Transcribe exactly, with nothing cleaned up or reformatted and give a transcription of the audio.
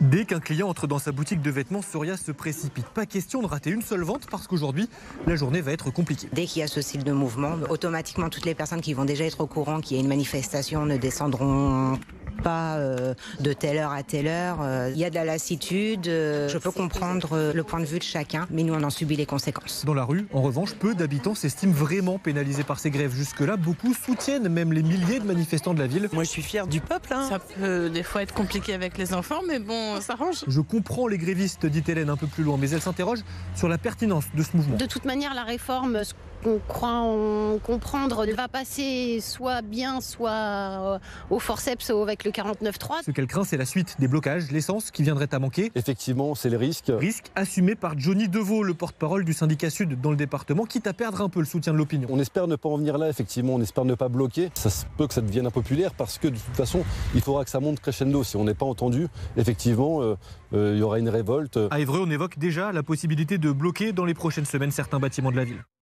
Dès qu'un client entre dans sa boutique de vêtements, Soria se précipite. Pas question de rater une seule vente parce qu'aujourd'hui, la journée va être compliquée. Dès qu'il y a ce style de mouvement, automatiquement toutes les personnes qui vont déjà être au courant qu'il y a une manifestation ne descendront pas euh, de telle heure à telle heure. Euh, il y a de la lassitude. Euh, je peux comprendre euh, le point de vue de chacun, mais nous on en subit les conséquences. Dans la rue, en revanche, peu d'habitants s'estiment vraiment pénalisés par ces grèves. Jusque-là, beaucoup soutiennent même les milliers de manifestants de la ville. Moi je suis fière du peuple. Hein. Ça peut des fois être compliqué avec les enfants, mais bon, ça arrange. Je comprends les grévistes, dit Hélène un peu plus loin, mais elle s'interroge sur la pertinence de ce mouvement. De toute manière, la réforme, ce qu'on croit en comprendre, va passer soit bien, soit au forceps avec le quarante-neuf trois. Ce qu'elle craint, c'est la suite des blocages, l'essence qui viendrait à manquer. Effectivement, c'est le risque. Risque assumé par Johnny Deveau, le porte-parole du syndicat Sud dans le département, quitte à perdre un peu le soutien de l'opinion. On espère ne pas en venir là, effectivement, on espère ne pas bloquer. Ça se peut que ça devienne impopulaire parce que de toute façon, il faudra que ça monte crescendo. Si on n'est pas entendu, effectivement, euh, euh, il y aura une révolte. À Évreux, on évoque déjà la possibilité de bloquer dans les prochaines semaines certains bâtiments de la ville.